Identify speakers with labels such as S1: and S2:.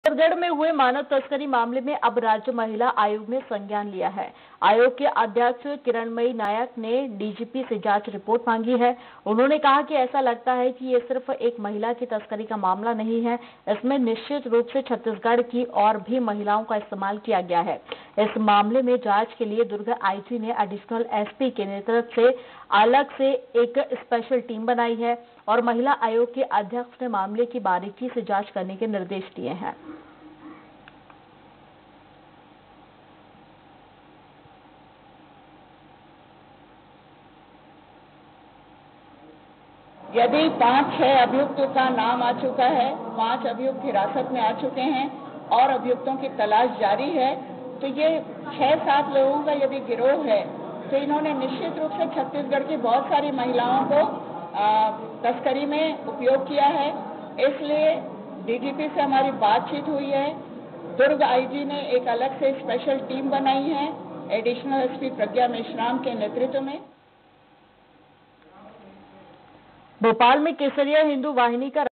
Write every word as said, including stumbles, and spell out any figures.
S1: छत्तीसगढ़ में हुए मानव तस्करी मामले में अब राज्य महिला आयोग ने संज्ञान लिया है। आयोग के अध्यक्ष किरणमयी नायक ने डीजीपी से जांच रिपोर्ट मांगी है। उन्होंने कहा कि ऐसा लगता है कि ये सिर्फ एक महिला की तस्करी का मामला नहीं है, इसमें निश्चित रूप से छत्तीसगढ़ की और भी महिलाओं का इस्तेमाल किया गया है। इस मामले में जांच के लिए दुर्ग आईजी ने एडिशनल एसपी के नेतृत्व से अलग से एक स्पेशल टीम बनाई है और महिला आयोग के अध्यक्ष ने मामले की बारीकी से जांच करने के निर्देश दिए हैं।
S2: यदि पांच छह अभियुक्तों का नाम आ चुका है, पांच अभियुक्त हिरासत में आ चुके हैं और अभियुक्तों की तलाश जारी है, तो ये छह सात लोगों का यदि गिरोह है तो इन्होंने निश्चित रूप से छत्तीसगढ़ की बहुत सारी महिलाओं को आ, तस्करी में उपयोग किया है। इसलिए डीजीपी से हमारी बातचीत हुई है। दुर्ग आईजी ने एक अलग से स्पेशल टीम बनाई है एडिशनल एसपी प्रज्ञा मेश्राम के नेतृत्व में।
S1: भोपाल में केसरिया हिंदू वाहिनी का